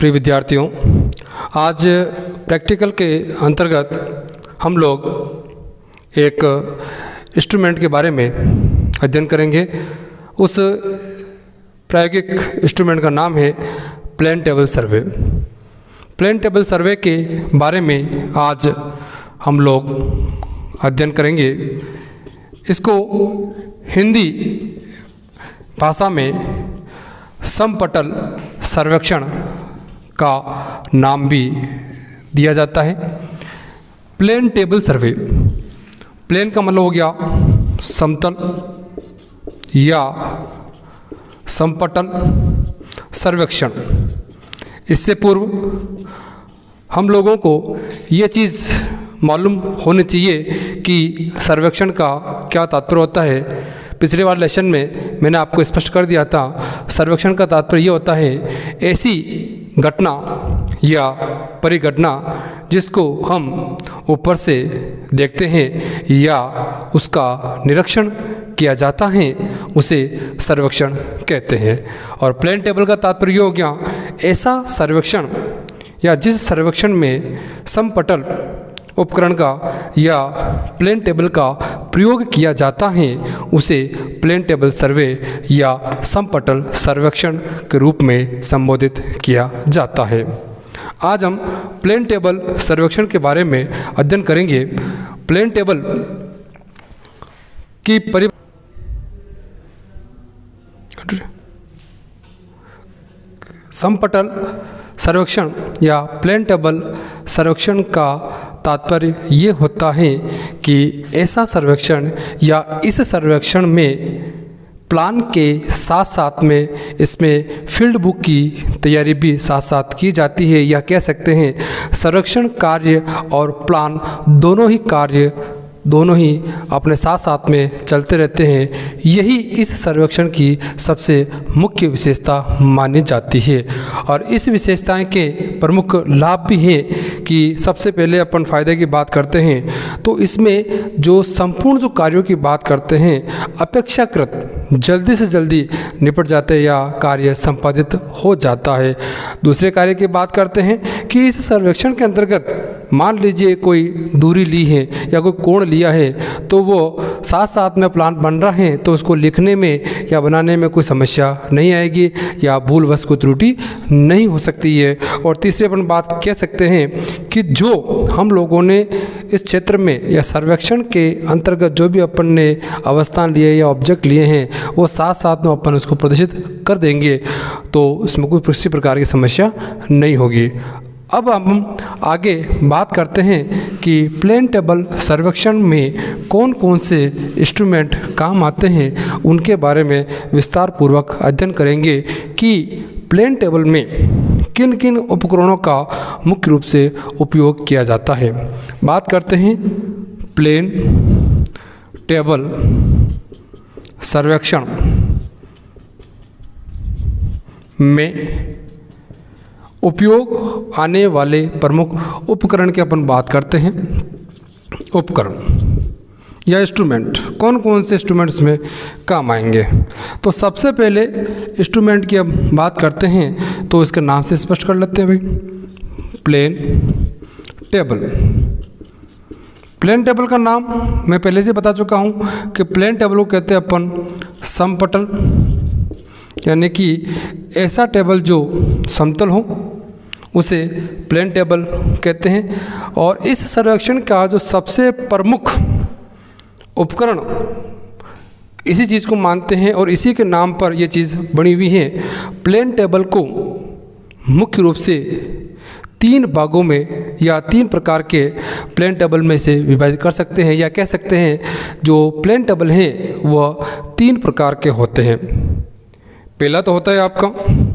प्रिय विद्यार्थियों, आज प्रैक्टिकल के अंतर्गत हम लोग एक इंस्ट्रूमेंट के बारे में अध्ययन करेंगे। उस प्रायोगिक इंस्ट्रूमेंट का नाम है plane table survey. Plane table survey के बारे में आज हम लोग अध्ययन करेंगे। इसको हिंदी भाषा में समपटल सर्वेक्षण का नाम भी दिया जाता है। प्लेन टेबल सर्वे, प्लेन का मतलब हो गया समतल या समपटल सर्वेक्षण। इससे पूर्व हम लोगों को ये चीज़ मालूम होनी चाहिए कि सर्वेक्षण का क्या तात्पर्य होता है। पिछले वाले लेसन में मैंने आपको स्पष्ट कर दिया था, सर्वेक्षण का तात्पर्य ये होता है ऐसी घटना या परिघटना जिसको हम ऊपर से देखते हैं या उसका निरीक्षण किया जाता है, उसे सर्वेक्षण कहते हैं। और प्लेन टेबल का तात्पर्य हो गया ऐसा सर्वेक्षण या जिस सर्वेक्षण में समपटल उपकरण का या प्लेन टेबल का प्रयोग किया जाता है, उसे प्लेन टेबल सर्वे या समपटल सर्वेक्षण के रूप में संबोधित किया जाता है। आज हम प्लेन टेबल सर्वेक्षण के बारे में अध्ययन करेंगे। प्लेन टेबल की समपटल सर्वेक्षण या प्लेन टेबल सर्वेक्षण का तात्पर्य ये होता है कि ऐसा सर्वेक्षण या इस सर्वेक्षण में प्लान के साथ साथ में इसमें फील्ड बुक की तैयारी भी साथ साथ की जाती है, या कह सकते हैं सर्वेक्षण कार्य और प्लान दोनों ही अपने साथ साथ में चलते रहते हैं। यही इस सर्वेक्षण की सबसे मुख्य विशेषता मानी जाती है। और इस विशेषताएं के प्रमुख लाभ भी हैं कि सबसे पहले अपन फ़ायदे की बात करते हैं तो इसमें जो संपूर्ण जो कार्यों की बात करते हैं अपेक्षाकृत जल्दी से जल्दी निपट जाते हैं या कार्य संपादित हो जाता है। दूसरे कार्य की बात करते हैं कि इस सर्वेक्षण के अंतर्गत मान लीजिए कोई दूरी ली है या कोई कोण लिया है, तो वो साथ साथ में प्लान बन रहा है तो उसको लिखने में या बनाने में कोई समस्या नहीं आएगी या भूलवश कोई त्रुटि नहीं हो सकती है। और तीसरे अपन बात कह सकते हैं कि जो हम लोगों ने इस क्षेत्र में या सर्वेक्षण के अंतर्गत जो भी अपन ने अवस्थान लिए या ऑब्जेक्ट लिए हैं वो साथ साथ में अपन उसको प्रदर्शित कर देंगे, तो इसमें कोई किसी प्रकार की समस्या नहीं होगी। अब हम आगे बात करते हैं कि प्लेन टेबल सर्वेक्षण में कौन कौन से इंस्ट्रूमेंट काम आते हैं, उनके बारे में विस्तार पूर्वक अध्ययन करेंगे कि प्लेन टेबल में किन किन उपकरणों का मुख्य रूप से उपयोग किया जाता है। बात करते हैं प्लेन टेबल सर्वेक्षण में उपयोग आने वाले प्रमुख उपकरण की अपन बात करते हैं। उपकरण या इंस्ट्रूमेंट, कौन कौन से इंस्ट्रूमेंट्स में काम आएंगे। तो सबसे पहले इंस्ट्रूमेंट की अब बात करते हैं तो इसके नाम से स्पष्ट कर लेते हैं भाई, प्लेन टेबल। प्लेन टेबल का नाम मैं पहले से बता चुका हूँ कि प्लेन टेबल को कहते हैं अपन समपटल, यानी कि ऐसा टेबल जो समतल हो उसे प्लेन टेबल कहते हैं। और इस सर्वेक्षण का जो सबसे प्रमुख उपकरण इसी चीज़ को मानते हैं और इसी के नाम पर यह चीज़ बनी हुई है। प्लेन टेबल को मुख्य रूप से 3 भागों में या 3 प्रकार के प्लेन टेबल में से विभाजित कर सकते हैं, या कह सकते हैं जो प्लेन टेबल हैं वह 3 प्रकार के होते हैं। पहला तो होता है आपका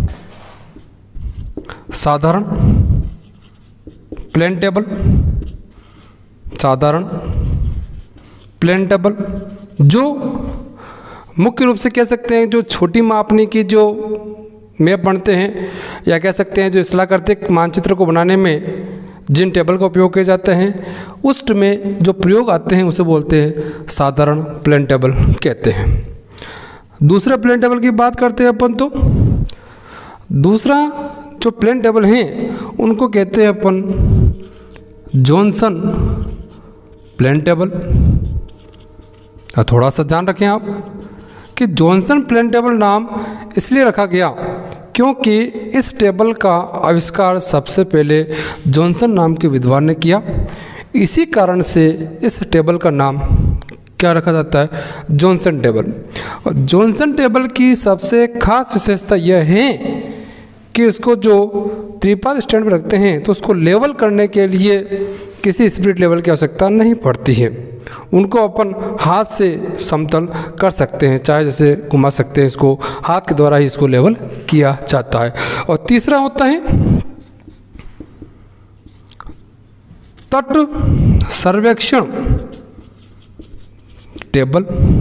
साधारण प्लेन टेबल। साधारण प्लेन टेबल जो मुख्य रूप से कह सकते हैं जो छोटी मापनी की जो मैप बनते हैं, या कह सकते हैं जो स्थलाकृतिक मानचित्र को बनाने में जिन टेबल का उपयोग किए जाते हैं उसमें जो प्रयोग आते हैं उसे बोलते हैं साधारण प्लेन टेबल कहते हैं। दूसरे प्लेन टेबल की बात करते हैं अपन तो दूसरा जो प्लेन टेबल हैं उनको कहते हैं अपन जॉनसन प्लेन टेबल। थोड़ा सा ध्यान रखें आप कि जॉनसन प्लेन टेबल नाम इसलिए रखा गया क्योंकि इस टेबल का आविष्कार सबसे पहले जॉनसन नाम के विद्वान ने किया। इसी कारण से इस टेबल का नाम क्या रखा जाता है, जॉनसन टेबल। और जॉनसन टेबल की सबसे खास विशेषता यह है कि इसको जो त्रिपाद स्टैंड पर रखते हैं तो उसको लेवल करने के लिए किसी स्पिरिट लेवल की आवश्यकता नहीं पड़ती है। उनको अपन हाथ से समतल कर सकते हैं, चाहे जैसे घुमा सकते हैं, इसको हाथ के द्वारा ही इसको लेवल किया जाता है। और तीसरा होता है तट सर्वेक्षण टेबल।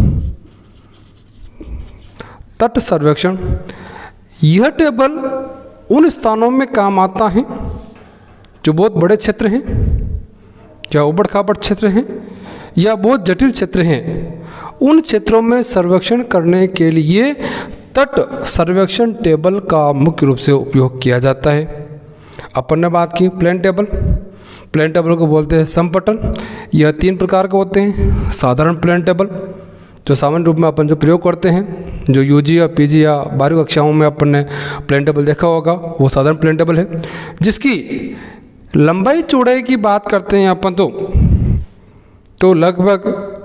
तट सर्वेक्षण, यह टेबल उन स्थानों में काम आता है जो बहुत बड़े क्षेत्र हैं या उबड़ खाबड़ क्षेत्र हैं या बहुत जटिल क्षेत्र हैं। उन क्षेत्रों में सर्वेक्षण करने के लिए तट सर्वेक्षण टेबल का मुख्य रूप से उपयोग किया जाता है। अपन ने बात की प्लेन टेबल। प्लेन टेबल को बोलते हैं समपटल। यह 3 प्रकार के होते हैं। साधारण प्लेन टेबल जो सामान्य रूप में अपन जो प्रयोग करते हैं, जो यूजी या पीजी या 12वीं कक्षाओं में अपन ने प्लेन टेबल देखा होगा, वो साधारण प्लेन टेबल है। जिसकी लंबाई चौड़ाई की बात करते हैं अपन तो लगभग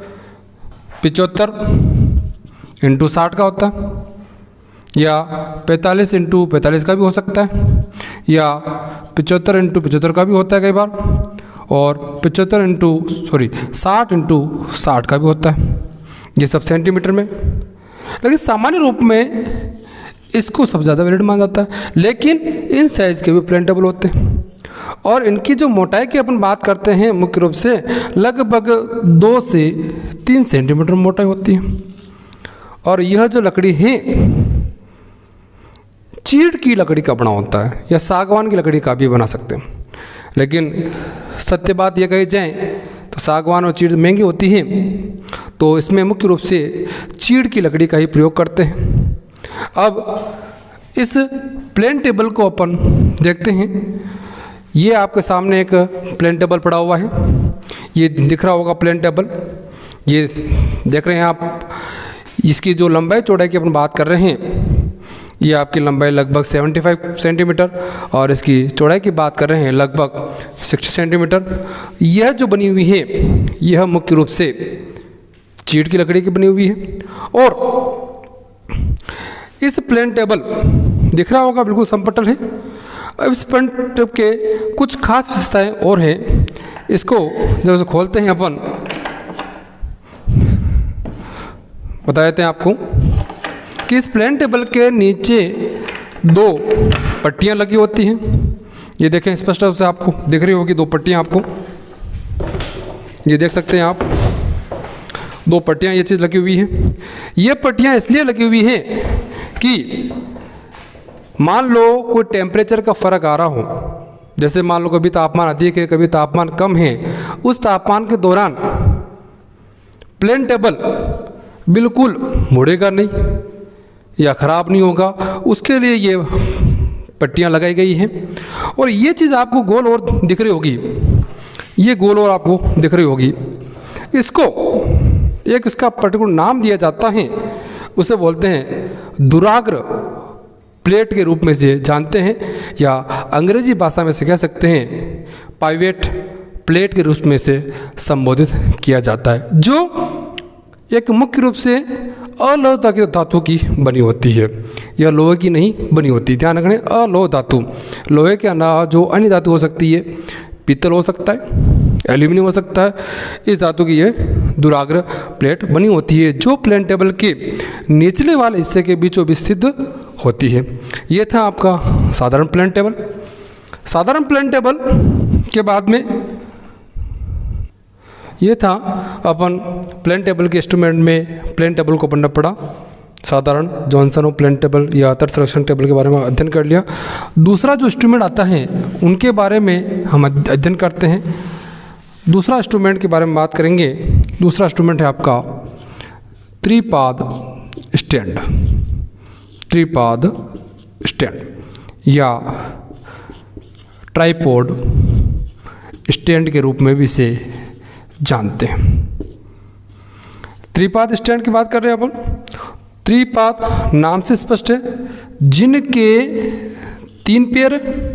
75 × 60 का होता है, या 45 × 45 का भी हो सकता है, या 75 × 75 का भी होता है कई बार, और 60 × 60 का भी होता है। ये सब सेंटीमीटर में, लेकिन सामान्य रूप में इसको सबसे ज़्यादा वैलिड माना जाता है। लेकिन इन साइज़ के भी प्लेन टेबल होते हैं और इनकी जो मोटाई की अपन बात करते हैं मुख्य रूप से लगभग 2 से 3 सेंटीमीटर मोटाई होती है। और यह जो लकड़ी है चीड़ की लकड़ी का बना होता है या सागवान की लकड़ी का भी बना सकते हैं। लेकिन सत्य बात यह कही जाए तो सागवान और चीड़ महंगी होती है, तो इसमें मुख्य रूप से चीड़ की लकड़ी का ही प्रयोग करते हैं। अब इस प्लेन टेबल को अपन देखते हैं। ये आपके सामने एक प्लेन टेबल पड़ा हुआ है, ये दिख रहा होगा प्लेन टेबल। ये देख रहे हैं आप, इसकी जो लंबाई चौड़ाई की अपन बात कर रहे हैं, ये आपकी लंबाई लगभग 75 सेंटीमीटर और इसकी चौड़ाई की बात कर रहे हैं लगभग 60 सेंटीमीटर। यह जो बनी हुई है यह मुख्य रूप से चीड़ की लकड़ी की बनी हुई है। और इस प्लेन टेबल दिख रहा होगा बिल्कुल समपटल है। अब इस प्लेन टेबल के कुछ खास विशेषताएं और हैं। इसको जब खोलते हैं अपन, बता देते हैं आपको कि इस प्लेन टेबल के नीचे 2 पट्टियां लगी होती हैं। ये देखें स्पष्ट रूप से आपको दिख रही होगी 2 पट्टियां, आपको ये देख सकते हैं आप, 2 पट्टियां ये चीज़ लगी हुई है। ये पट्टियां इसलिए लगी हुई हैं कि मान लो कोई टेम्परेचर का फ़र्क आ रहा हो, जैसे मान लो कभी तापमान अधिक है कभी तापमान कम है, उस तापमान के दौरान प्लेन टेबल बिल्कुल मुड़ेगा नहीं या ख़राब नहीं होगा, उसके लिए ये पट्टियाँ लगाई गई हैं। और ये चीज़ आपको गोल और दिख रही होगी, ये गोल और आपको दिख रही होगी। इसको एक इसका पर्टिकुलर नाम दिया जाता है, उसे बोलते हैं दुराग्र प्लेट के रूप में से जानते हैं, या अंग्रेजी भाषा में से कह सकते हैं पाइवेट प्लेट के रूप में से संबोधित किया जाता है, जो एक मुख्य रूप से अलोह धातु की बनी होती है। यह लोहे की नहीं बनी होती, ध्यान रखना, अलोह धातु। लोहे के अलावा जो अन्य धातु हो सकती है, पीतल हो सकता है, एल्यूमिनियम हो सकता है, इस धातु की ये दुराग्र प्लेट बनी होती है, जो प्लेन टेबल के निचले वाले हिस्से के बीचों बीच स्थित होती है। ये था आपका साधारण प्लेन टेबल। साधारण प्लेन टेबल के बाद में ये था अपन प्लेन टेबल के इंस्ट्रूमेंट में प्लेन टेबल को पढ़ना पड़ा। साधारण जॉनसन और प्लेन टेबल या तट सर्वेक्षण टेबल के बारे में अध्ययन कर लिया। दूसरा जो इंस्ट्रूमेंट आता है उनके बारे में हम अध्ययन करते हैं। दूसरा इंस्ट्रूमेंट के बारे में बात करेंगे। दूसरा इंस्ट्रूमेंट है आपका त्रिपाद स्टैंड। त्रिपाद स्टैंड या ट्राइपॉड स्टैंड के रूप में भी इसे जानते हैं। त्रिपाद स्टैंड की बात कर रहे हैं अपन। त्रिपाद नाम से स्पष्ट है, जिनके 3 पैर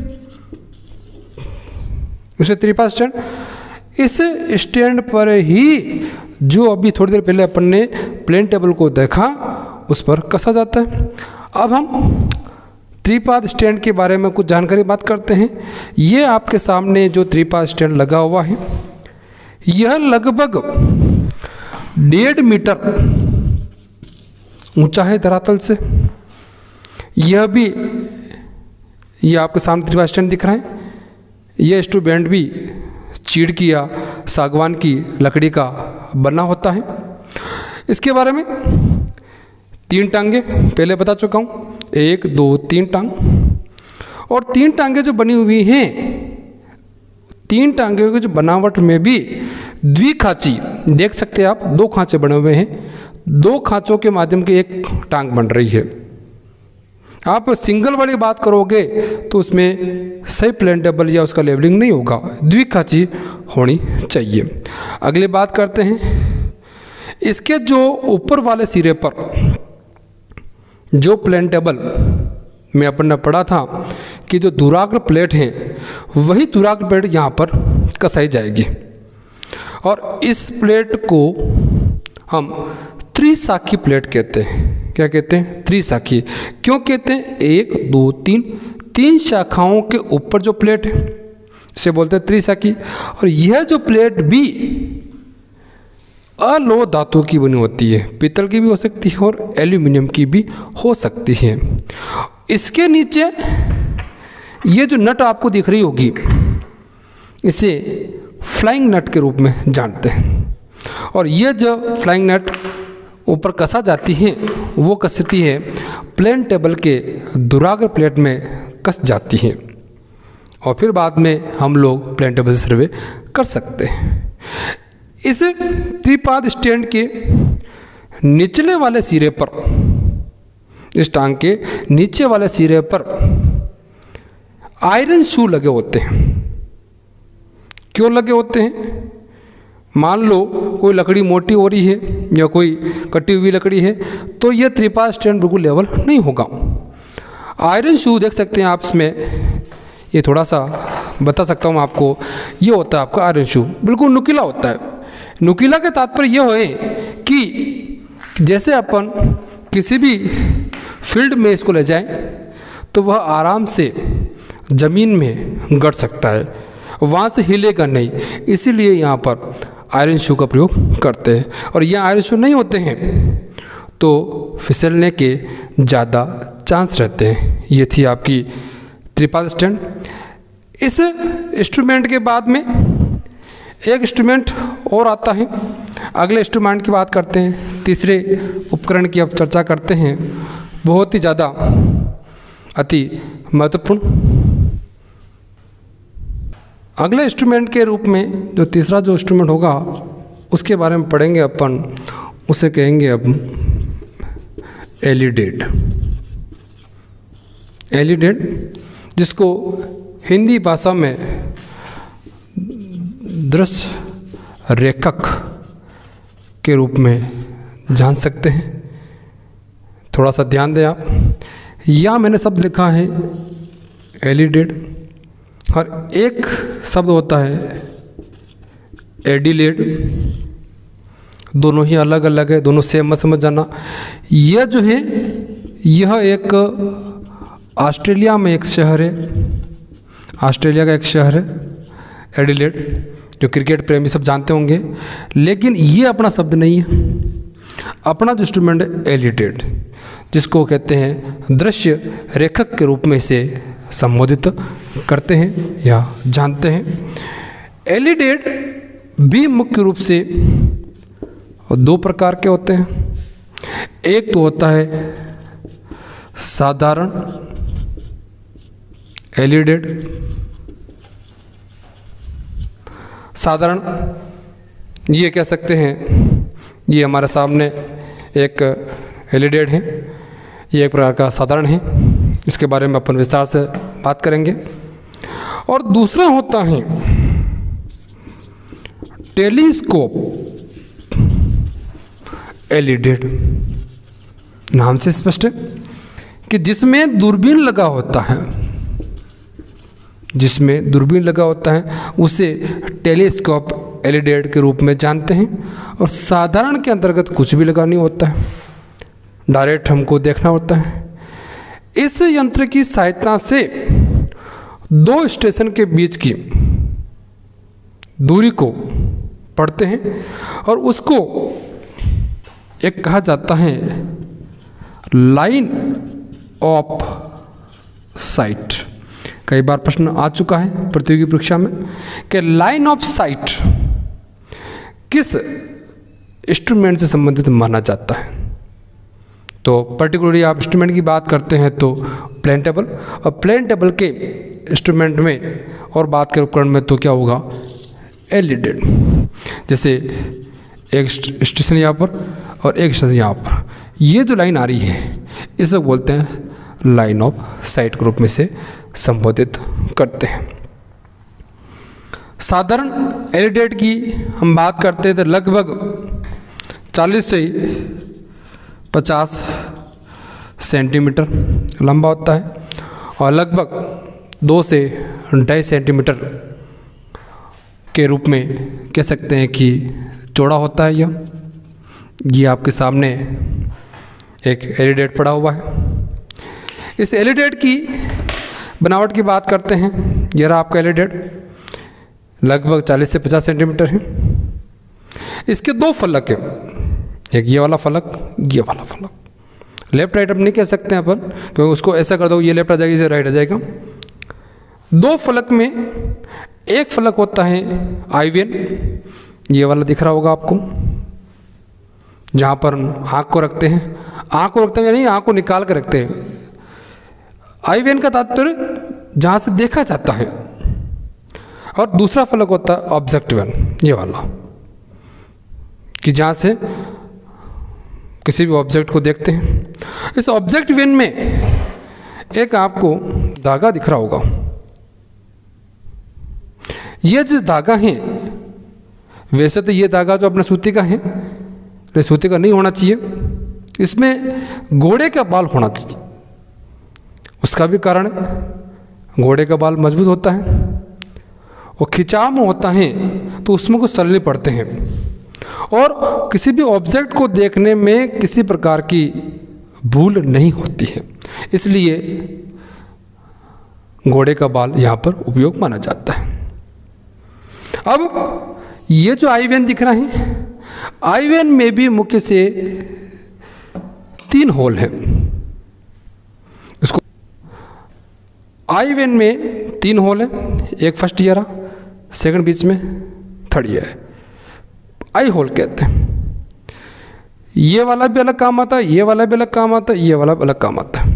उसे त्रिपाद स्टैंड। इस स्टैंड पर ही जो अभी थोड़ी देर पहले अपन ने प्लेन टेबल को देखा उस पर कसा जाता है। अब हम त्रिपाद स्टैंड के बारे में कुछ जानकारी बात करते हैं। ये आपके सामने जो त्रिपाद स्टैंड लगा हुआ है, यह लगभग 1.5 मीटर ऊंचा है धरातल से। यह भी, यह आपके सामने त्रिपाद स्टैंड दिख रहा है। यह इंस्ट्रूमेंट भी चीड़ की या सागवान की लकड़ी का बना होता है। इसके बारे में 3 टांगे पहले बता चुका हूँ, 1 2 3 टांग। और 3 टांगे जो बनी हुई हैं, 3 टांगे की जो बनावट में भी द्विखांची देख सकते हैं आप, 2 खांचे बने हुए हैं। 2 खांचों के माध्यम की एक टांग बन रही है। आप सिंगल वाली बात करोगे तो उसमें सही प्लेन टेबल या उसका लेवलिंग नहीं होगा, द्विखांची होनी चाहिए। अगली बात करते हैं, इसके जो ऊपर वाले सिरे पर जो प्लेन टेबल में अपन ने पढ़ा था कि जो दुराग्र प्लेट है, वही दुराग्र प्लेट यहाँ पर कसाई जाएगी। और इस प्लेट को हम त्रिशाखी प्लेट कहते हैं। क्या कहते हैं? त्रिशाखी। क्यों कहते हैं? 1 2 3 शाखाओं के ऊपर जो प्लेट है इसे बोलते हैं त्रिशाखी। और यह जो प्लेट भी अलोह धातु की बनी होती है, पीतल की भी हो सकती है और एल्यूमिनियम की भी हो सकती है। इसके नीचे ये जो नट आपको दिख रही होगी, इसे फ्लाइंग नट के रूप में जानते हैं। और ये जो फ्लाइंग नट ऊपर कसा जाती है, वो कसती है प्लेन टेबल के दुराग्र प्लेट में कस जाती है। और फिर बाद में हम लोग प्लेन टेबल से सर्वे कर सकते हैं। इस त्रिपाद स्टैंड के निचले वाले सिरे पर, इस टांग के नीचे वाले सिरे पर आयरन शू लगे होते हैं। क्यों लगे होते हैं? मान लो कोई लकड़ी मोटी हो रही है या कोई कटी हुई लकड़ी है, तो यह त्रिपाद स्टैंड बिल्कुल लेवल नहीं होगा। आयरन शू देख सकते हैं आप इसमें, ये थोड़ा सा बता सकता हूँ आपको। ये होता है आपका आयरन शू, बिल्कुल नुकीला होता है। नुकीला के तात्पर्य यह है कि जैसे अपन किसी भी फील्ड में इसको ले जाएं तो वह आराम से ज़मीन में गड़ सकता है, वहाँ से हिलेगा नहीं। इसीलिए यहाँ पर आयरन शू का प्रयोग करते हैं। और यह आयरन शू नहीं होते हैं तो फिसलने के ज़्यादा चांस रहते हैं। ये थी आपकी त्रिपाद स्टैंड। इस इंस्ट्रूमेंट के बाद में एक इंस्ट्रूमेंट और आता है। अगले इंस्ट्रूमेंट की बात करते हैं, तीसरे उपकरण की अब चर्चा करते हैं, बहुत ही ज़्यादा अति महत्वपूर्ण। अगले इंस्ट्रूमेंट के रूप में जो तीसरा जो इंस्ट्रूमेंट होगा उसके बारे में पढ़ेंगे अपन, उसे कहेंगे अब एलिडेट। एलिडेट, जिसको हिंदी भाषा में दृश्य रेखक के रूप में जान सकते हैं। थोड़ा सा ध्यान दें आप, यहाँ मैंने शब्द लिखा है एलिडेट, और एक शब्द होता है एडिलेड। दोनों ही अलग अलग है, दोनों सेम मत समझ जाना। यह जो है, यह एक ऑस्ट्रेलिया में एक शहर है, ऑस्ट्रेलिया का एक शहर है एडिलेड, जो क्रिकेट प्रेमी सब जानते होंगे। लेकिन ये अपना शब्द नहीं है, अपना जो इंस्ट्रूमेंट है एलिडेट, जिसको कहते हैं दृश्य रेखक के रूप में इसे संबोधित करते हैं या जानते हैं। एलिडेट भी मुख्य रूप से 2 प्रकार के होते हैं। एक तो होता है साधारण एलिडेट। साधारण ये कह सकते हैं, ये हमारे सामने एक एलिडेट है, ये एक प्रकार का साधारण है। इसके बारे में अपन विस्तार से बात करेंगे। और दूसरा होता है टेलीस्कोप एलिडेड। नाम से स्पष्ट है कि जिसमें दूरबीन लगा होता है, जिसमें दूरबीन लगा होता है उसे टेलीस्कोप एलिडेड के रूप में जानते हैं। और साधारण के अंतर्गत कुछ भी लगा नहीं होता है, डायरेक्ट हमको देखना होता है। इस यंत्र की सहायता से दो स्टेशन के बीच की दूरी को पढ़ते हैं और उसको एक कहा जाता है लाइन ऑफ साइट। कई बार प्रश्न आ चुका है प्रतियोगी परीक्षा में कि लाइन ऑफ साइट किस इंस्ट्रूमेंट से संबंधित माना जाता है। तो पर्टिकुलरली आप इंस्ट्रूमेंट की बात करते हैं तो प्लेन टेबल, और प्लेन टेबल के इंस्ट्रूमेंट में और बात करें उपकरण में तो क्या होगा, एलिडेड। जैसे एक स्टेशन यहाँ पर और एक स्टेशन यहाँ पर, ये जो लाइन आ रही है इसे बोलते हैं लाइन ऑफ साइट के रूप में से संबोधित करते हैं। साधारण एलिडेड की हम बात करते हैं तो लगभग 40 से 50 सेंटीमीटर लंबा होता है और लगभग 2 से 2.5 सेंटीमीटर के रूप में कह सकते हैं कि चौड़ा होता है। ये आपके सामने एक एलिडेड पड़ा हुआ है। इस एलिडेड की बनावट की बात करते हैं, यह रहा आपका एलिडेड, लगभग 40 से 50 सेंटीमीटर है। इसके दो फलक हैं, एक ये वाला फलक, ये वाला फलक। लेफ्ट राइट अब नहीं कह सकते हैं अपन, क्योंकि उसको ऐसा कर दो ये लेफ्ट आ जाएगी, इसे राइट आ जाएगा। दो फलक में एक फलक होता है आईवेन, ये वाला दिख रहा होगा आपको, जहाँ पर आँख को रखते हैं। आँख को रखते हैं नहीं, आँख को निकाल कर रखते हैं। आईवेन का तात्पर्य जहाँ से देखा जाता है। और दूसरा फलक होता है ऑब्जेक्टिवन, ये वाला, कि जहाँ से किसी भी ऑब्जेक्ट को देखते हैं। इस ऑब्जेक्टिवन में एक आपको धागा दिख रहा होगा। ये जो धागा है, वैसे तो ये धागा जो अपने सूती का है, लेकिन सूती का नहीं होना चाहिए, इसमें घोड़े का बाल होना चाहिए। उसका भी कारण है, घोड़े का बाल मजबूत होता है और खिंचाव में होता है तो उसमें कुछ सलने पड़ते हैं और किसी भी ऑब्जेक्ट को देखने में किसी प्रकार की भूल नहीं होती है, इसलिए घोड़े का बाल यहाँ पर उपयोग माना जाता है। अब ये जो आईवेन दिख रहा है, आईवेन में भी मुख्य से 3 होल हैं। इसको आईवेन में 3 होल है, एक फर्स्ट ईयर, सेकंड बीच में, थर्ड ईयर है, आई होल कहते हैं। ये वाला भी अलग काम आता है, ये वाला भी अलग काम आता है, ये वाला भी अलग काम आता है।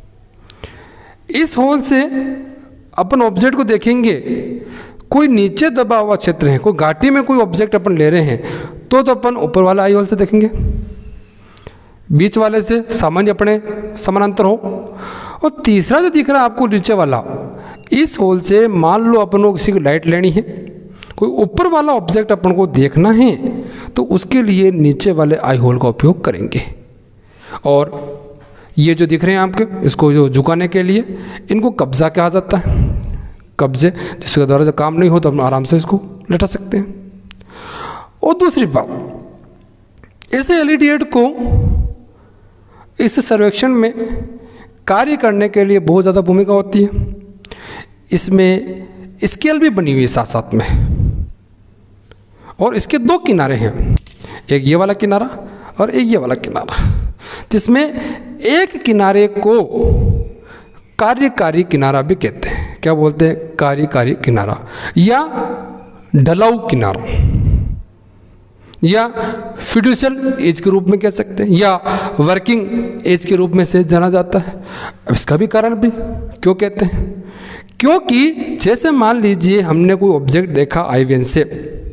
इस होल से अपन ऑब्जेक्ट को देखेंगे, कोई नीचे दबा हुआ क्षेत्र है, कोई घाटी में कोई ऑब्जेक्ट अपन ले रहे हैं तो अपन ऊपर वाला आई होल से देखेंगे, बीच वाले से सामान्य अपने समानांतर हो। और तीसरा जो दिख रहा है आपको नीचे वाला, इस होल से मान लो अपन को किसी को लाइट लेनी है, कोई ऊपर वाला ऑब्जेक्ट अपन को देखना है तो उसके लिए नीचे वाले आई होल का उपयोग करेंगे। और ये जो दिख रहे हैं आपके, इसको जो झुकाने के लिए, इनको कब्जा कहा जाता है। कब्जे जिसके द्वारा जो काम नहीं हो तो हम आराम से इसको लेटा सकते हैं। और दूसरी बात, इस एलिडेड को इस सर्वेक्षण में कार्य करने के लिए बहुत ज़्यादा भूमिका होती है। इसमें स्केल भी बनी हुई है साथ साथ में, और इसके 2 किनारे हैं, एक ये वाला किनारा और एक ये वाला किनारा, जिसमें एक किनारे को कार्यकारी किनारा भी कहते हैं। क्या बोलते हैं? कार्यकारी किनारा या ढलाऊ किनारा या फिड्यूशियल एज के रूप में कह सकते हैं, या वर्किंग एज के रूप में से जाना जाता है। अब इसका भी कारण भी क्यों कहते हैं, क्योंकि जैसे मान लीजिए हमने कोई ऑब्जेक्ट देखा आईवेन से,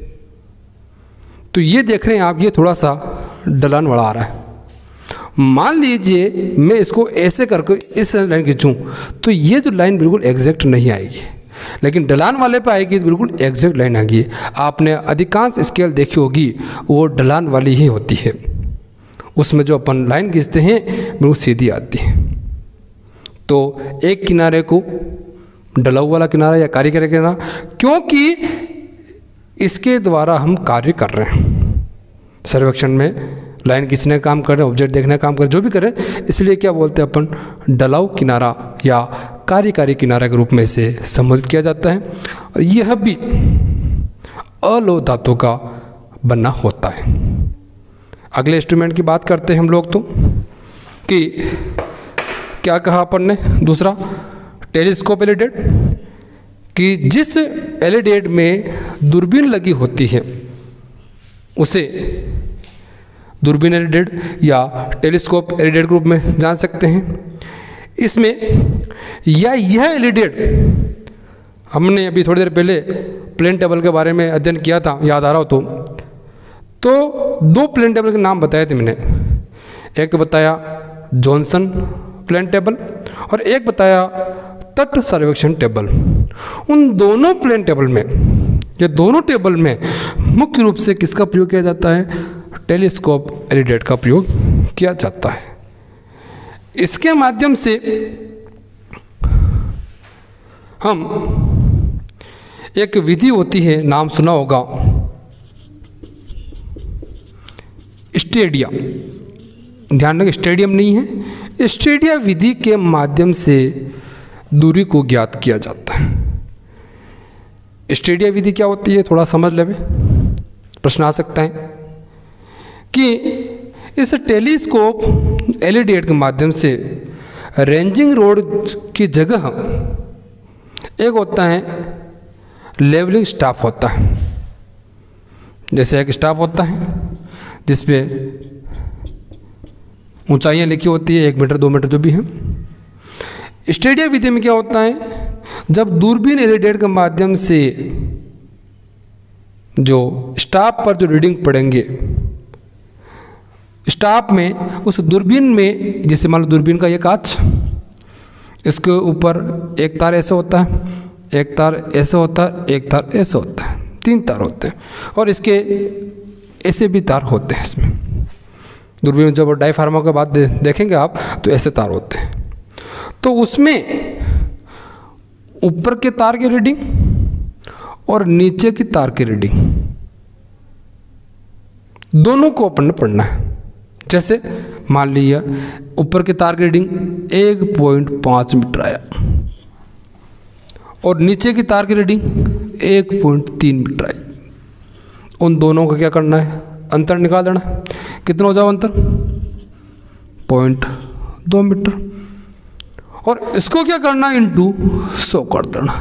तो ये देख रहे हैं आप, ये थोड़ा सा ढलान वाला आ रहा है। मान लीजिए मैं इसको ऐसे करके इस लाइन खींचूं तो ये जो लाइन बिल्कुल एग्जैक्ट नहीं आएगी, लेकिन ढलान वाले पे आएगी तो बिल्कुल एग्जैक्ट लाइन आएगी। आपने अधिकांश स्केल देखी होगी वो ढलान वाली ही होती है, उसमें जो अपन लाइन खींचते हैं बिल्कुल सीधी आती है। तो एक किनारे को ढलाऊ वाला किनारा या कारीगर किनारा, क्योंकि इसके द्वारा हम कार्य कर रहे हैं, सर्वेक्षण में लाइन खींचने का काम कर रहे हैं, ऑब्जेक्ट देखने का काम कर रहे हैं, जो भी कर रहे हैं, इसलिए क्या बोलते हैं अपन ढलाऊ किनारा या कार्यकारी किनारा के रूप में इसे संबोधित किया जाता है। और यह भी अलोह धातु का बना होता है। अगले इंस्ट्रूमेंट की बात करते हैं हम लोग, तो कि क्या कहा अपन ने, दूसरा टेलीस्कोप एलिडेट, कि जिस एलिडेट में दूरबीन लगी होती है उसे दूरबीन एलिडेट या टेलीस्कोप एलिडेट के रूप में जान सकते हैं। इसमें यह एलिडेट, हमने अभी थोड़ी देर पहले प्लेन टेबल के बारे में अध्ययन किया था, याद आ रहा हो तो 2 प्लेन टेबल के नाम बताए थे मैंने। एक तो बताया जॉनसन प्लेन टेबल और एक बताया तट सर्वेक्षण टेबल। उन दोनों प्लेन टेबल में, ये दोनों टेबल में मुख्य रूप से किसका प्रयोग किया जाता है, टेलीस्कोप एलिडेट का प्रयोग किया जाता है। इसके माध्यम से हम, एक विधि होती है, नाम सुना होगा, स्टेडिया, ध्यान रखें स्टेडियम नहीं है, स्टेडिया विधि के माध्यम से दूरी को ज्ञात किया जाता है। स्टेडिया विधि क्या होती है, थोड़ा समझ लेवे, प्रश्न आ सकता है कि इस टेलीस्कोप एलिडेट के माध्यम से रेंजिंग रोड की जगह एक होता है लेवलिंग स्टाफ होता है। जैसे एक स्टाफ होता है जिसपे ऊंचाइयाँ लिखी होती है, 1 मीटर 2 मीटर जो भी है। स्टेडिया विधि में क्या होता है, जब दूरबीन एलिडेट के माध्यम से जो स्टाफ पर जो रीडिंग पड़ेंगे, स्टाफ में उस दूरबीन में, जैसे मान लो दूरबीन का ये कांच, इसके ऊपर एक तार ऐसे होता है, एक तार ऐसे होता है, एक तार ऐसे होता है, 3 तार होते हैं, और इसके ऐसे भी तार होते हैं। इसमें दूरबीन जब डायफ्रामा के बाद देखेंगे आप तो ऐसे तार होते हैं। तो उसमें ऊपर के तार की रीडिंग और नीचे की तार की रीडिंग दोनों को अपन ने पढ़ना है। जैसे मान लीजिए ऊपर के तार की रीडिंग 1.5 मीटर आया और नीचे की तार की रीडिंग 1.3 मीटर आई। उन दोनों का क्या करना है, अंतर निकाल देना। कितना हो जाओ अंतर, 0.2 मीटर, और इसको क्या करना, इंटू 100 कर देना।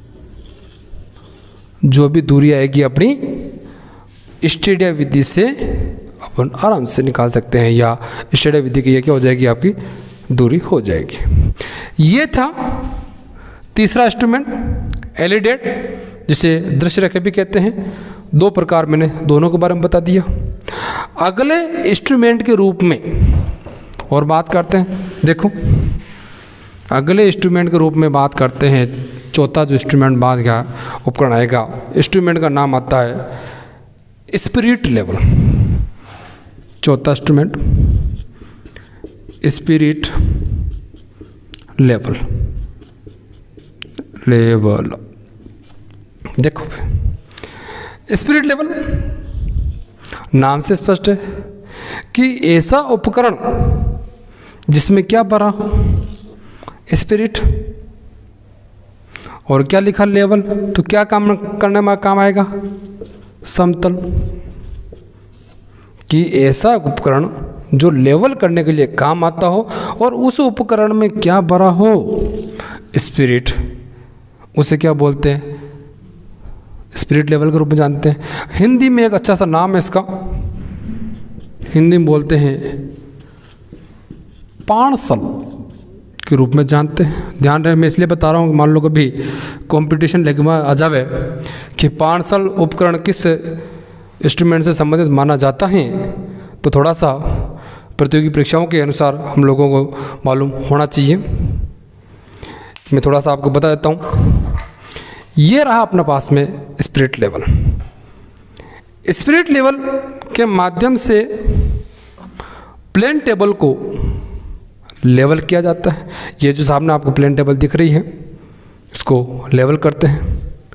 जो भी दूरी आएगी अपनी स्टेडिया विधि से अपन आराम से निकाल सकते हैं, या स्टेडिया विधि की ये क्या हो जाएगी, आपकी दूरी हो जाएगी। ये था तीसरा इंस्ट्रूमेंट एलिडेट, जिसे दृश्य रेखा भी कहते हैं। 2 प्रकार मैंने दोनों के बारे में बता दिया। अगले इंस्ट्रूमेंट के रूप में और बात करते हैं, देखो अगले इंस्ट्रूमेंट के रूप में बात करते हैं। चौथा जो इंस्ट्रूमेंट बाद का उपकरण आएगा, इंस्ट्रूमेंट का नाम आता है स्पिरिट लेवल। चौथा इंस्ट्रूमेंट स्पिरिट लेवल। देखो स्पिरिट लेवल नाम से स्पष्ट है कि ऐसा उपकरण जिसमें क्या भरा हो, स्पिरिट, और क्या लिखा लेवल, तो क्या काम करने में काम आएगा, समतल। कि ऐसा उपकरण जो लेवल करने के लिए काम आता हो और उस उपकरण में क्या भरा हो, स्पिरिट, उसे क्या बोलते हैं, स्पिरिट लेवल के रूप में जानते हैं। हिंदी में एक अच्छा सा नाम है इसका, हिंदी में बोलते हैं पाणसल के रूप में जानते हैं। ध्यान रहे, मैं इसलिए बता रहा हूँ, मान लो कभी कंपटीशन लेग आ जावे कि पाणसल उपकरण किस इंस्ट्रूमेंट से संबंधित माना जाता है, तो थोड़ा सा प्रतियोगी परीक्षाओं के अनुसार हम लोगों को मालूम होना चाहिए। मैं थोड़ा सा आपको बता देता हूँ ये रहा अपने पास में स्पिरिट लेवल। स्पिरिट लेवल के माध्यम से प्लेन टेबल को लेवल किया जाता है। ये जो सामने आपको प्लेन टेबल दिख रही है, इसको लेवल करते हैं।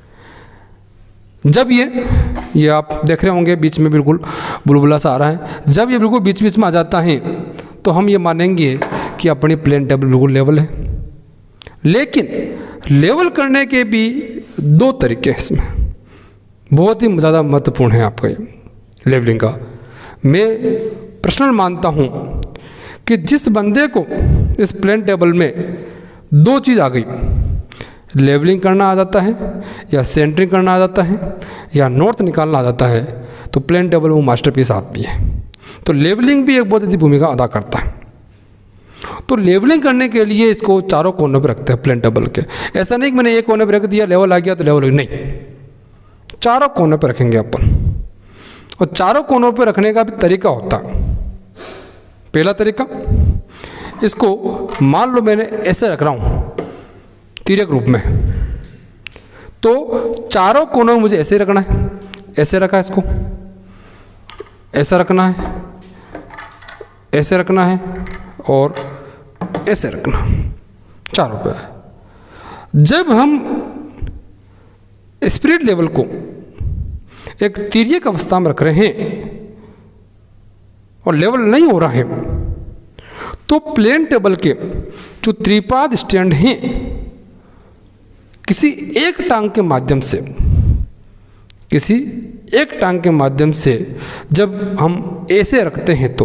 जब ये आप देख रहे होंगे बीच में बिल्कुल बुलबुला सा आ रहा है, जब ये बिल्कुल बीच बीच में आ जाता है तो हम ये मानेंगे कि अपनी प्लेन टेबल बिल्कुल लेवल है। लेकिन लेवल करने के भी दो तरीके हैं, इसमें बहुत ही ज़्यादा महत्वपूर्ण है आपका ये लेवलिंग का। मैं पर्सनल मानता हूँ कि जिस बंदे को इस प्लेन टेबल में दो चीज़ आ गई, लेवलिंग करना आ जाता है या सेंटरिंग करना आ जाता है या नॉर्थ निकालना आ जाता है, तो प्लेन टेबल वो मास्टरपीस आदमी है। तो लेवलिंग भी एक बहुत अच्छी भूमिका अदा करता है। तो लेवलिंग करने के लिए इसको चारों कोनों पर रखते हैं प्लेन टेबल के। ऐसा नहीं कि मैंने एक कोने पर रख दिया लेवल आ गया तो लेवल, नहीं, चारों कोनों पर रखेंगे अपन। और चारों कोनों पर रखने का भी तरीका होता है। पहला तरीका, इसको मान लो मैंने ऐसे रख रहा हूँ तिर्यक रूप में, तो चारों कोनों में मुझे ऐसे रखना है। ऐसे रखा है, इसको ऐसा रखना है, ऐसे रखना है और ऐसे रखना, चारों पे। जब हम स्पिरिट लेवल को एक तिर्यक अवस्था में रख रहे हैं और लेवल नहीं हो रहा है, तो प्लेन टेबल के जो त्रिपाद स्टैंड हैं, किसी एक टांग के माध्यम से, किसी एक टांग के माध्यम से जब हम ऐसे रखते हैं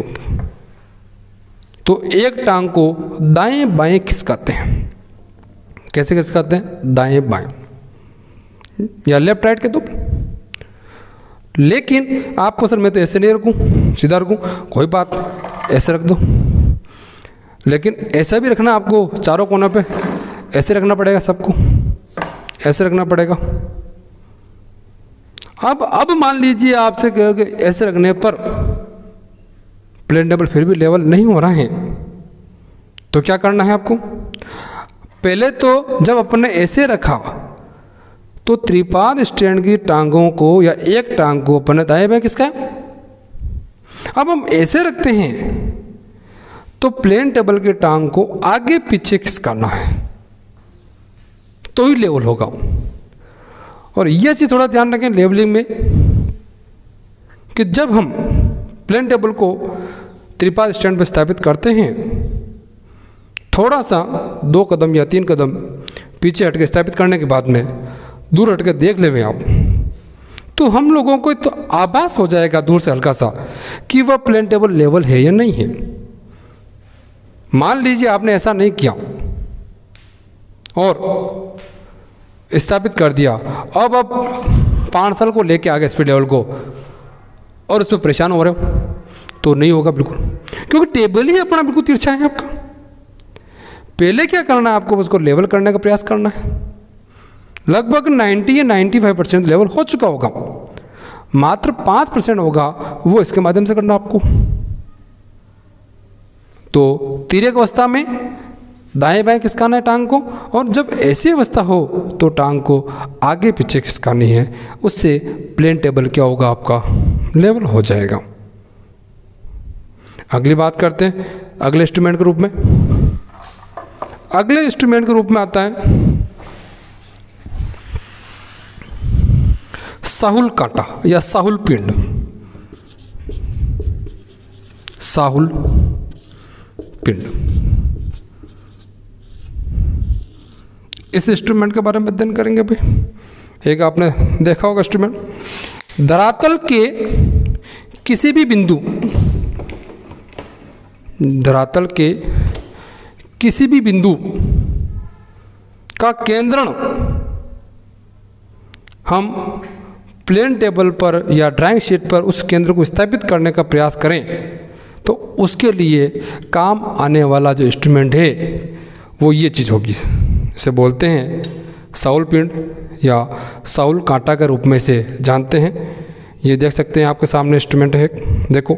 तो एक टांग को दाएं बाएं खिसकाते हैं। कैसे खिसकाते हैं? दाएं बाएं या लेफ्ट राइट के दो। लेकिन आपको सर मैं तो ऐसे नहीं रखूं, सीधा रखूं, कोई बात, ऐसे रख दो। लेकिन ऐसा भी रखना आपको चारों कोनों पे, ऐसे रखना पड़ेगा, सबको ऐसे रखना पड़ेगा। अब मान लीजिए आपसे कहोगे ऐसे रखने पर प्लेन टेबल फिर भी लेवल नहीं हो रहा है, तो क्या करना है आपको? पहले तो जब अपन ने ऐसे रखा तो त्रिपाद स्टैंड की टांगों को या एक टांग को अपन ने दाएं बाएं किसका, अब हम ऐसे रखते हैं तो प्लेन टेबल की टांग को आगे पीछे खिसकाना है, तो ही लेवल होगा। और यह चीज़ थोड़ा ध्यान रखें लेवलिंग में कि जब हम प्लेन टेबल को त्रिपाद स्टैंड पर स्थापित करते हैं, थोड़ा सा 2 कदम या 3 कदम पीछे हटके स्थापित करने के बाद में दूर हटके देख लेंगे आप, तो हम लोगों को तो आभास हो जाएगा दूर से हल्का सा कि वह प्लेन टेबल लेवल है या नहीं है। मान लीजिए आपने ऐसा नहीं किया और स्थापित कर दिया, अब 5 साल को लेके आ गए स्पीड लेवल को और उसमें परेशान हो रहे हो, तो नहीं होगा बिल्कुल, क्योंकि टेबल ही अपना बिल्कुल तिरछा है आपका। पहले क्या करना है आपको? उसको लेवल करने का प्रयास करना है। लगभग 90 या 95% लेवल हो चुका होगा, मात्र 5% होगा वो इसके माध्यम से करना आपको। तो तिर्यक अवस्था में दाएं बाएं खिसकाना है टांग को, और जब ऐसी अवस्था हो तो टांग को आगे पीछे खिसकानी है। उससे प्लेन टेबल क्या होगा? आपका लेवल हो जाएगा। अगली बात करते हैं अगले इंस्ट्रूमेंट के रूप में। अगले इंस्ट्रूमेंट के रूप में आता है साहुल कांटा या साहुल पिंड। साहुल पिंड, इस इंस्ट्रूमेंट के बारे में अध्ययन करेंगे भाई। एक आपने देखा होगा इंस्ट्रूमेंट, धरातल के किसी भी बिंदु, धरातल के किसी भी बिंदु का केंद्रण हम प्लेन टेबल पर या ड्राइंग शीट पर उस केंद्र को स्थापित करने का प्रयास करें, तो उसके लिए काम आने वाला जो इंस्ट्रूमेंट है वो ये चीज़ होगी। इसे बोलते हैं साहुल पिंड या साहुल कांटा के रूप में इसे जानते हैं। ये देख सकते हैं आपके सामने इंस्ट्रूमेंट है, देखो।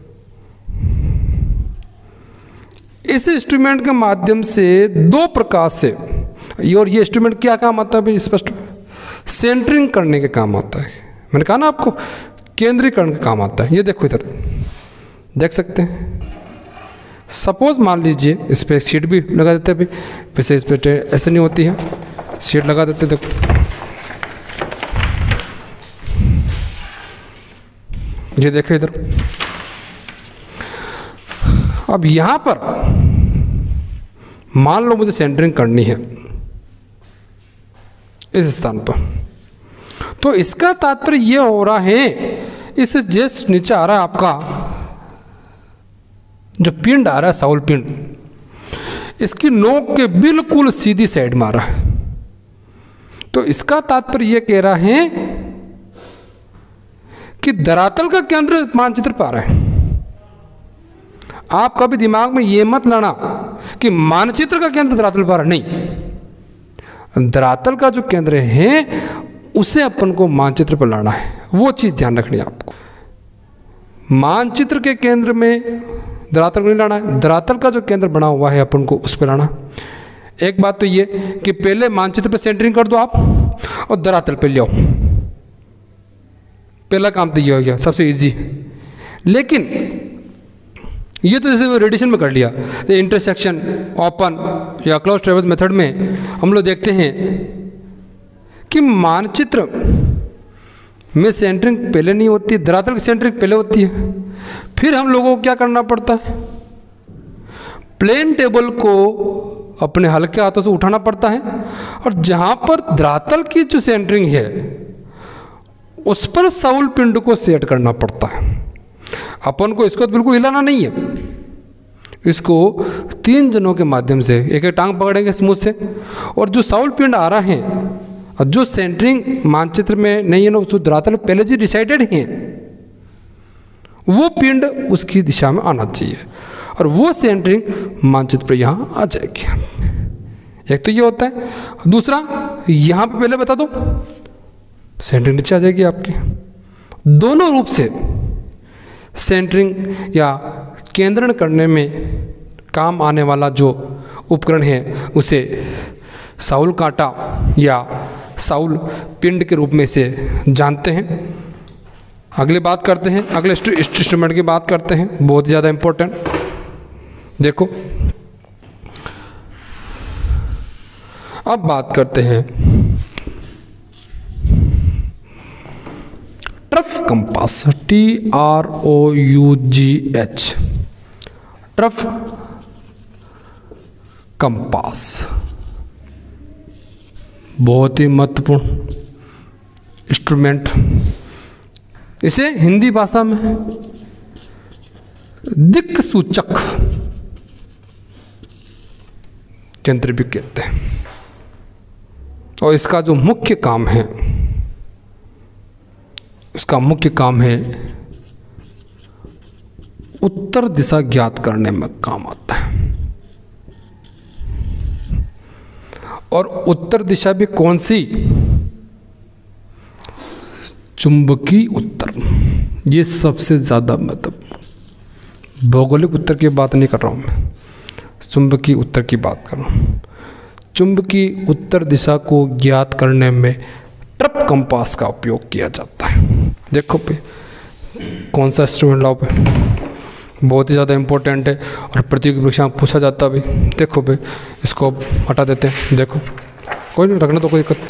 इस इंस्ट्रूमेंट के माध्यम से 2 प्रकार से, और ये इंस्ट्रूमेंट क्या काम आता है स्पष्ट सेंटरिंग करने के काम आता है। मैंने कहा ना आपको, केंद्रीकरण का काम आता है। ये देखो इधर देख सकते हैं। सपोज मान लीजिए इस पर शीट भी लगा देते हैं, वैसे इस पर ऐसे नहीं होती है, शीट लगा देते। देखो ये देखो इधर। अब यहां पर मान लो मुझे सेंटरिंग करनी है इस स्थान पर, तो इसका तात्पर्य यह हो रहा है, इस जस्ट नीचे आ रहा है आपका जो पिंड आ रहा है, साउल पिंड, इसकी नोक के बिल्कुल सीधी साइड में आ रहा है। तो इसका तात्पर्य यह कह रहा है कि धरातल का केंद्र मानचित्र पर आ रहा है। आप कभी दिमाग में यह मत लाना कि मानचित्र का केंद्र धरातल पर आ रहा है, नहीं। धरातल का जो केंद्र है उसे अपन को मानचित्र पर लाना है, वो चीज ध्यान रखनी है आपको। मानचित्र के केंद्र में धरातल को नहीं लाना है, धरातल का जो केंद्र बना हुआ है अपन को उस पर लाना। एक बात तो ये कि पहले मानचित्र पर सेंटरिंग कर दो आप और धरातल पे ले आओ, पहला काम तो ये हो गया, सबसे इजी। लेकिन ये तो जैसे रेडिएशन में कर लिया, तो इंटरसेक्शन, ओपन या क्लोज ट्रेवर्स मेथड में हम लोग देखते हैं कि मानचित्र में सेंटरिंग पहले नहीं होती, धरातल की सेंटरिंग पहले होती है। फिर हम लोगों को क्या करना पड़ता है, प्लेन टेबल को अपने हल्के हाथों से उठाना पड़ता है, और जहां पर धरातल की जो सेंटरिंग है उस पर साउल पिंड को सेट करना पड़ता है। अपन को इसको तो बिल्कुल हिलाना नहीं है, इसको 3 जनों के माध्यम से एक एक टांग पकड़ेंगे स्मूथ से, और जो साउल पिंड आ रहा है और जो सेंटरिंग मानचित्र में नहीं है ना, उसको धरातल पहले जी डिसाइडेड है, वो पिंड उसकी दिशा में आना चाहिए और वो सेंटरिंग मानचित्र पर यहाँ आ जाएगी। एक तो ये होता है। दूसरा, यहाँ पे पहले बता दो, सेंटरिंग नीचे आ जाएगी आपकी। दोनों रूप से सेंटरिंग या केंद्रण करने में काम आने वाला जो उपकरण है उसे साउल कांटा या साउल पिंड के रूप में से जानते हैं। अगली बात करते हैं, अगले इंस्ट्रूमेंट की बात करते हैं, बहुत ज़्यादा इम्पोर्टेंट। देखो अब बात करते हैं trough compass, TROUGH, trough compass बहुत ही महत्वपूर्ण इंस्ट्रूमेंट। इसे हिंदी भाषा में दिक्सूचक यंत्र भी कहते हैं, और इसका जो मुख्य काम है, उसका मुख्य काम है उत्तर दिशा ज्ञात करने में काम आता है। और उत्तर दिशा भी कौन सी, चुंबकीय उत्तर। ये सबसे ज़्यादा महत्वपूर्ण, भौगोलिक उत्तर की बात नहीं कर रहा हूँ मैं, चुंबकीय उत्तर की बात कर रहा हूँ। चुंबकीय उत्तर दिशा को ज्ञात करने में ट्रफ कंपास का उपयोग किया जाता है। देखो पे कौन सा इंस्ट्रूमेंट लाओ पे, बहुत ही ज़्यादा इम्पोर्टेंट है और प्रतियोगी परीक्षा में पूछा जाता है भाई। देखो पे इसको हटा देते हैं, देखो कोई नहीं, रखना तो कोई दिक्कत।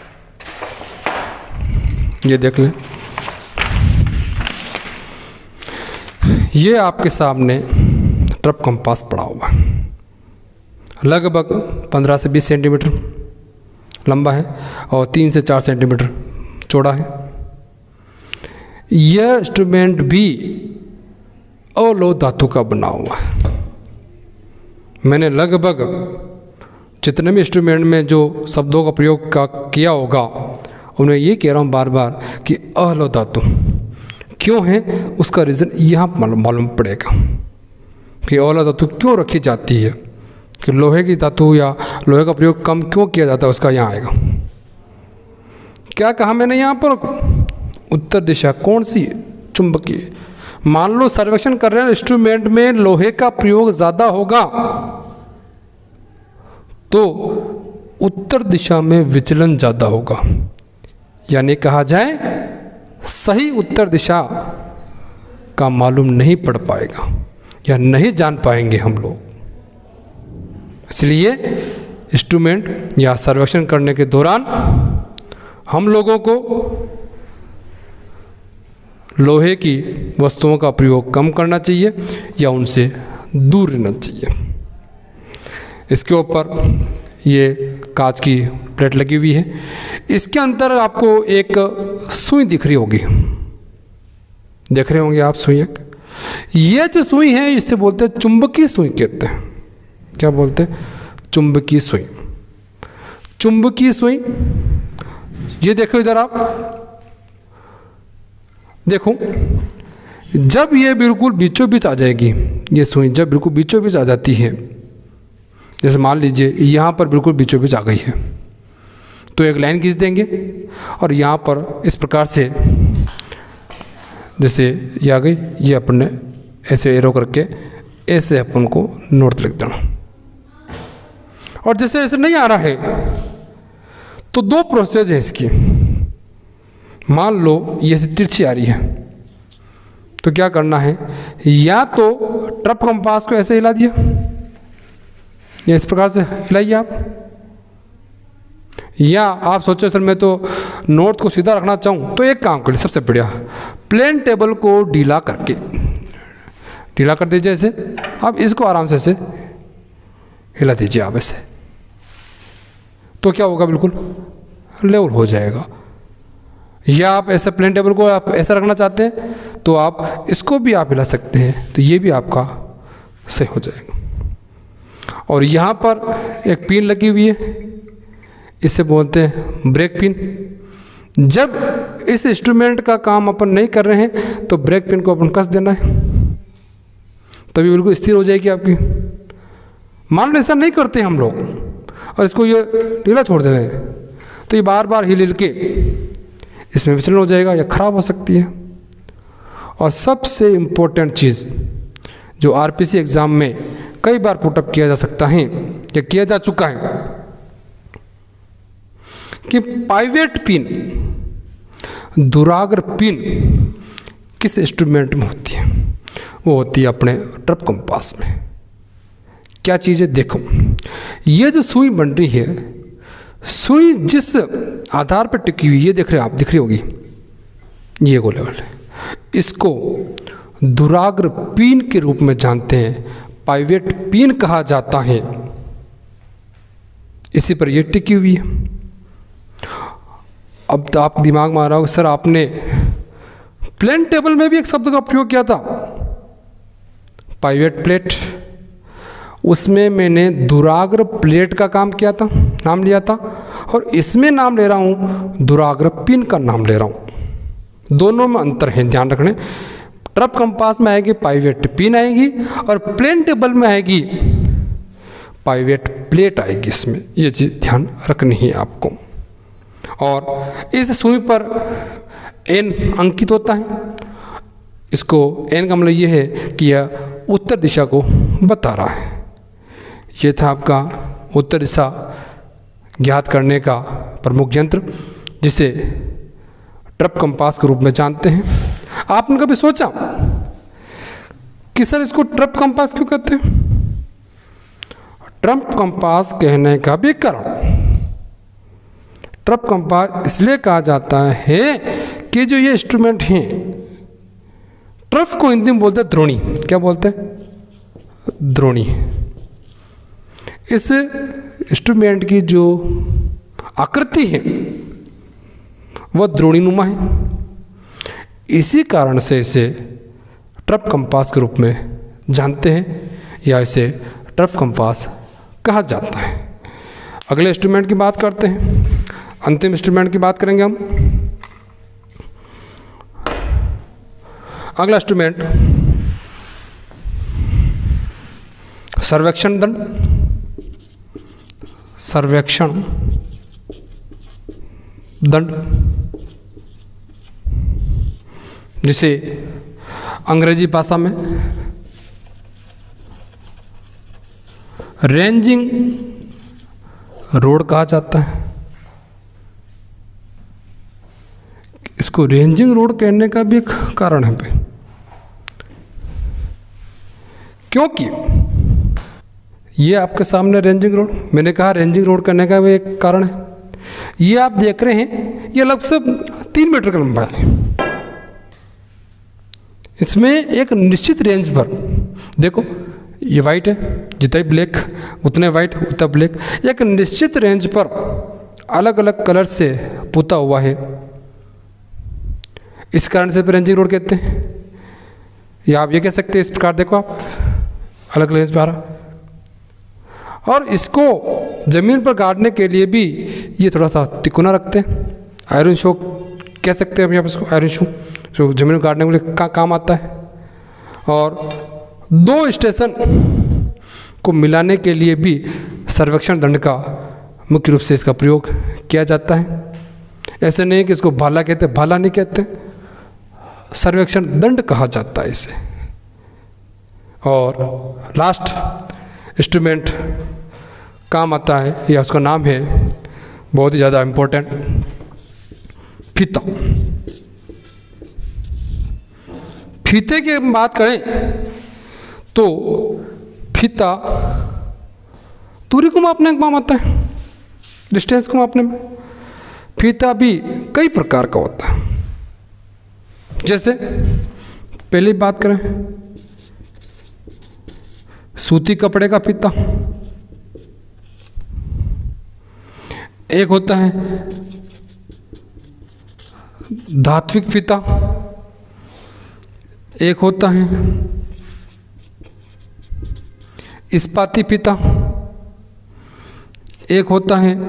ये देख लें, ये आपके सामने ट्रफ कंपास पड़ा हुआ है, लगभग 15 से 20 सेंटीमीटर लंबा है और 3 से 4 सेंटीमीटर चौड़ा है। यह इंस्ट्रूमेंट भी अलोह धातु का बना हुआ है। मैंने लगभग जितने भी इंस्ट्रूमेंट में जो शब्दों का प्रयोग किया होगा उन्हें ये कह रहा हूँ बार बार कि अलोह धातु क्यों है, उसका रीज़न यहाँ मालूम पड़ेगा कि अलोह धातु क्यों रखी जाती है, कि लोहे की धातु या लोहे का प्रयोग कम क्यों किया जाता है, उसका यहाँ आएगा। क्या कहा मैंने यहाँ पर, उत्तर दिशा कौन सी, चुंबकीय। मान लो सर्वेक्षण कर रहे हैं इंस्ट्रूमेंट में लोहे का प्रयोग ज़्यादा होगा तो उत्तर दिशा में विचलन ज़्यादा होगा, यानी कहा जाए सही उत्तर दिशा का मालूम नहीं पड़ पाएगा या नहीं जान पाएंगे हम लोग। इसलिए इंस्ट्रूमेंट या सर्वेक्षण करने के दौरान हम लोगों को लोहे की वस्तुओं का प्रयोग कम करना चाहिए या उनसे दूर रहना चाहिए। इसके ऊपर ये कांच की प्लेट लगी हुई है, इसके अंदर आपको एक सुई दिख रही होगी, देख रहे होंगे आप सुई। एक ये जो सुई है इससे बोलते हैं चुंबकीय सुई कहते हैं। क्या बोलते हैं? चुंबकीय सुई। चुंबकीय सुई, ये देखो इधर आप देखो, जब ये बिल्कुल बीचों बीच आ जाएगी, ये सुई जब बिल्कुल बीचों बीच आ जाती है, जैसे मान लीजिए यहाँ पर बिल्कुल बीचों बीच आ गई है, तो एक लाइन खींच देंगे और यहाँ पर इस प्रकार से जैसे ये आ गई, ये अपन ने ऐसे एरो करके ऐसे अपन को नोट लिख देना। और जैसे ऐसे नहीं आ रहा है तो दो प्रोसेस है इसकी। मान लो ये से तिरछी आ रही है तो क्या करना है, या तो ट्रफ कंपास को ऐसे हिला दिया, या इस प्रकार से हिलाइए आप, या आप सोचो सर मैं तो नोट को सीधा रखना चाहूँ, तो एक काम करिए, सबसे बढ़िया प्लेन टेबल को ढीला करके ढीला कर दीजिए ऐसे, अब इसको आराम से ऐसे हिला दीजिए आप ऐसे, तो क्या होगा, बिल्कुल लेवल हो जाएगा। या आप ऐसे प्लेन टेबल को आप ऐसा रखना चाहते हैं तो आप इसको भी आप हिला सकते हैं, तो ये भी आपका सही हो जाएगा। और यहाँ पर एक पिन लगी हुई है, इसे बोलते हैं ब्रेक पिन। जब इस इंस्ट्रूमेंट का काम अपन नहीं कर रहे हैं तो ब्रेक पिन को अपन कस देना है, तभी बिल्कुल स्थिर हो जाएगी आपकी। मान लो ऐसा नहीं करते हम लोग और इसको ये ढीला छोड़ दे रहे हैं, तो ये बार बार हिल के इसमें विचलन हो जाएगा या खराब हो सकती है। और सबसे इम्पोर्टेंट चीज़ जो आरपीसी एग्ज़ाम में कई बार पुटअप किया जा सकता है या किया जा चुका है कि पाइवेट पिन, दुराग्र पिन किस इंस्ट्रूमेंट में होती है? वो होती है अपने ट्रफ कंपास में। क्या चीज़ है? देखो, ये जो सुई बन रही है, सुई जिस आधार पर टिकी हुई, ये देख रहे आप, दिख रही होगी, ये गो लेवल है, इसको दुराग्र पिन के रूप में जानते हैं, पाइवेट पिन कहा जाता है। इसी पर ये टिकी हुई है। अब तो आप दिमाग में आ रहा होगा सर आपने प्लेन टेबल में भी एक शब्द का प्रयोग किया था, पाइवेट प्लेट, उसमें मैंने दुराग्र प्लेट का काम किया था, नाम लिया था, और इसमें नाम ले रहा हूँ दुराग्र पिन का नाम ले रहा हूँ। दोनों में अंतर है, ध्यान रखने। ट्रफ कंपास में आएगी पाइवेट पिन आएगी और प्लेन टेबल में आएगी पाइवेट प्लेट आएगी। इसमें ये चीज़ ध्यान रखनी है आपको। और इस सुई पर एन अंकित होता है। इसको एन का मतलब ये है कि यह उत्तर दिशा को बता रहा है। ये था आपका उत्तर दिशा ज्ञात करने का प्रमुख यंत्र, जिसे ट्रफ कंपास के रूप में जानते हैं। आपने कभी सोचा कि सर इसको ट्रफ कंपास क्यों कहते हैं? ट्रफ कंपास कहने का भी कारण, ट्रफ कंपास इसलिए कहा जाता है कि जो ये इंस्ट्रूमेंट हैं, ट्रफ को हिंदी में बोलते हैं द्रोणी। क्या बोलते हैं? द्रोणी। इस इंस्ट्रूमेंट की जो आकृति है वह द्रोणीनुमा है। इसी कारण से इसे ट्रफ कंपास के रूप में जानते हैं या इसे ट्रफ कंपास कहा जाता है। अगले इंस्ट्रूमेंट की बात करते हैं, अंतिम इंस्ट्रूमेंट की बात करेंगे हम। अगला इंस्ट्रूमेंट सर्वेक्षण दंड। सर्वेक्षण दंड, जिसे अंग्रेजी भाषा में रेंजिंग रोड कहा जाता है। इसको रेंजिंग रोड कहने का भी एक कारण है भाई, क्योंकि ये आपके सामने रेंजिंग रोड, मैंने कहा रेंजिंग रोड करने का भी एक कारण है। ये आप देख रहे हैं, ये लगभग 3 मीटर का लंबा है। इसमें एक निश्चित रेंज पर, देखो ये वाइट है, जितना ही ब्लैक उतने वाइट उतना ब्लैक, एक निश्चित रेंज पर अलग अलग कलर से पुता हुआ है। इस कारण से रेंजिंग रोड कहते हैं। या आप ये कह सकते हैं इस प्रकार, देखो आप अलग रेंज पर आ रहा, और इसको ज़मीन पर गाड़ने के लिए भी ये थोड़ा सा तिकोना रखते हैं। आयरन शो कह सकते हैं अभी आप इसको, आयरन शो जो ज़मीन पर गाड़ने के लिए काम आता है। और 2 स्टेशन को मिलाने के लिए भी सर्वेक्षण दंड का मुख्य रूप से इसका प्रयोग किया जाता है। ऐसे नहीं कि इसको भाला कहते, भाला नहीं कहते, सर्वेक्षण दंड कहा जाता है इसे। और लास्ट इंस्ट्रूमेंट काम आता है, या उसका नाम है बहुत ही ज़्यादा इम्पोर्टेंट, फीता। फीते की बात करें तो फीता दूरी को मापने का काम आता है, डिस्टेंस को मापने में। फीता भी कई प्रकार का होता है। जैसे पहले बात करें सूती कपड़े का फीता, एक होता है धात्विक फीता, एक होता है इस्पाती फीता, एक होता है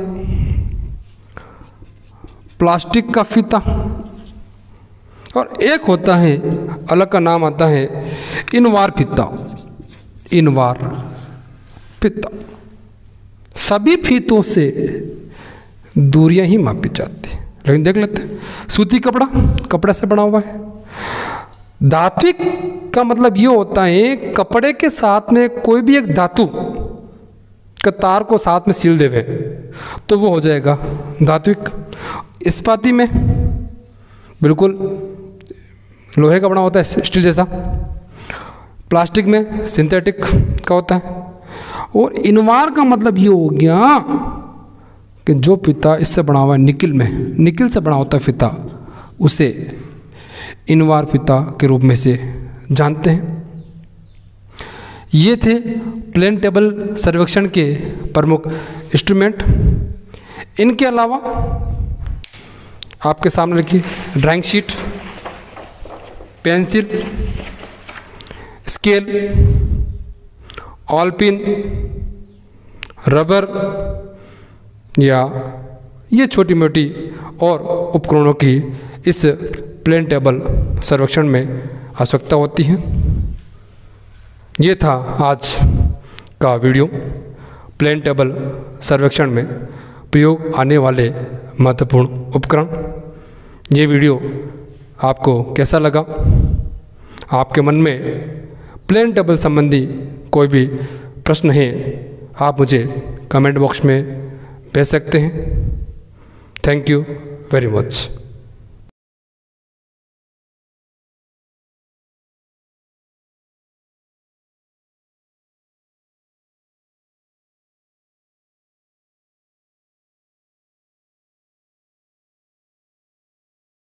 प्लास्टिक का फीता, और एक होता है अलग का नाम आता है इनवार फीता। इनवार फीता, सभी फीतों से दूरियां ही मापी जाती हैं। लेकिन देख लेते हैं, सूती कपड़ा, कपड़े से बना हुआ है। धात्विक का मतलब ये होता है कपड़े के साथ में कोई भी एक धातु का तार को साथ में सील देवे तो वो हो जाएगा धात्विक। इस्पाती में बिल्कुल लोहे का बना होता है, स्टील जैसा। प्लास्टिक में सिंथेटिक का होता है। और इनवार का मतलब ये हो गया कि जो फीता इससे बना हुआ है निकिल में, निकिल से बना होता है फीता, उसे इनवार फीता के रूप में से जानते हैं। ये थे प्लेन टेबल सर्वेक्षण के प्रमुख इंस्ट्रूमेंट। इनके अलावा आपके सामने रखी drawing sheet, pencil, scale, all pin, rubber, या ये छोटी मोटी और उपकरणों की इस प्लेन टेबल सर्वेक्षण में आवश्यकता होती है। ये था आज का वीडियो, प्लेन टेबल सर्वेक्षण में प्रयोग आने वाले महत्वपूर्ण उपकरण। ये वीडियो आपको कैसा लगा? आपके मन में प्लेन टेबल संबंधी कोई भी प्रश्न है, आप मुझे कमेंट बॉक्स में भेज सकते हैं। Thank you very much.